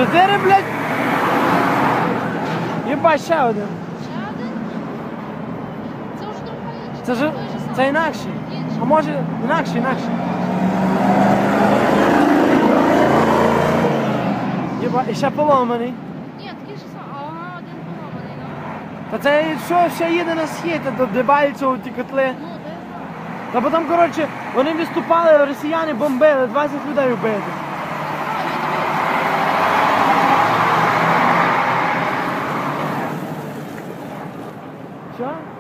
4, блядь. Єбать, ще один. Ще один? Це вже трохи інше. Це ж, той же самий. це інакший. Інший. А може, інакший. Єбать, і ще поломаний. Ні, такий же самий. Ага, один поламаний, ну. Та це що, ще їде на схід, до Дебальцевого ті котли. Ну, де знаю. Та потім, коротше, вони виступали, росіяни бомбили, 20 людей вбили. Що?